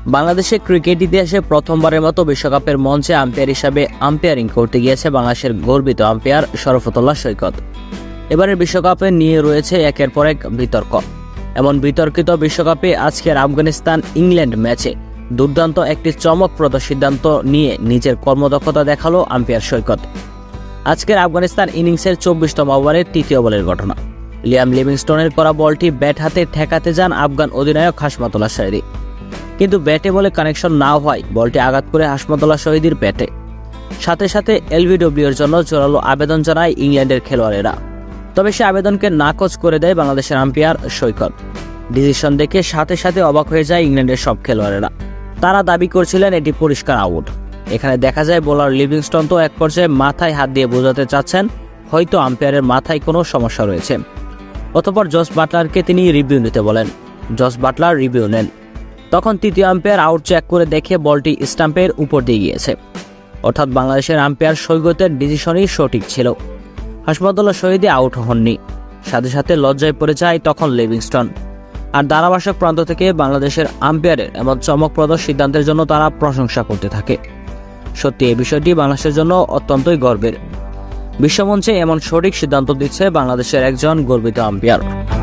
বাংলাদেশে ক্রিকেট ইতিহাসে প্রথমবারের মতো বিশ্বকাপের মঞ্চে আম্পায়ার হিসাবে আম্পায়ারিং করতে গিয়েছে বাংলাদেশের গর্বিত আম্পায়ার শরফতুল্লাহ সৈকত। এবারের বিশ্বকাপে নিয়ে রয়েছে একের পর এক বিতর্ক। এমন বিতর্কিত বিশ্বকাপে আজকের আফগানিস্তান ইংল্যান্ড ম্যাচে দুর্দান্ত একটি চমকপ্রদ সিদ্ধান্ত নিয়ে নিজের কর্মদক্ষতা দেখালো আম্পায়ার সৈকত। আজকের আফগানিস্তান ইনিংসের 24তম ওভারের তৃতীয় বলের ঘটনা। লিয়াম লিভিংস্টোনের করা বলটি ব্যাট হাতে ঠেকাতে যান আফগান অধিনায়ক হাশমাতুল্লাহ শহীদ, কিন্তু ব্যাটে বলে কানেকশন না হওয়ায় বলটি আঘাত করে হাশমাতুল্লাহ শহীদের ব্যাটে। সাথে সাথে এলবিডব্লিউ এর জন্য জোরালো আবেদন জানায় ইংল্যান্ডের খেলোয়াড়েরা, তবে সে আবেদনকে নাকচ করে দেয় বাংলাদেশের আম্পায়ার সৈকত। ডিসিশন দেখে সাথে সাথে অবাক হয়ে যায় ইংল্যান্ডের সব খেলোয়াড়েরা। তারা দাবি করছিলেন এটি পরিষ্কার আউট। এখানে দেখা যায় বোলার লিভিংস্টোন তো এক পর্যায়ে মাথায় হাত দিয়ে বোঝাতে চাচ্ছেন হয়তো আম্পায়ারের মাথায় কোনো সমস্যা রয়েছে। অতঃপর জস বাটলারকে তিনি রিভিউ নিতে বলেন। জস বাটলার রিভিউ নেন। তখন তৃতীয় আম্পায়ার আউট চেক করে দেখে বলটি স্টাম্পের উপর দিয়ে গিয়েছে, অর্থাৎ বাংলাদেশের আম্পায়ার সৈকতের ডিসিশনই সঠিক ছিল। হাশমাতুল্লাহ শহীদে আউট হননি। সাথে সাথে লজ্জায় পড়ে যায় তখন লিভিংস্টোন। আর ধারাভাষ্যক প্রান্ত থেকে বাংলাদেশের আম্পায়ারের এমন চমকপ্রদ সিদ্ধান্তের জন্য তারা প্রশংসা করতে থাকে। সত্যি এই বিষয়টি বাংলাদেশের জন্য অত্যন্তই গর্বের। বিশ্বমঞ্চে এমন সঠিক সিদ্ধান্ত দিচ্ছে বাংলাদেশের একজন গর্বিত আম্পায়ার।